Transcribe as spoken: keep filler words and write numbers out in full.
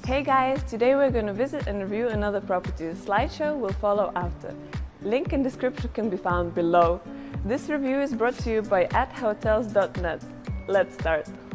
Hey guys, today we're going to visit and review another property. The slideshow will follow after. Link in description can be found below. This review is brought to you by at hotels dot net. Let's start.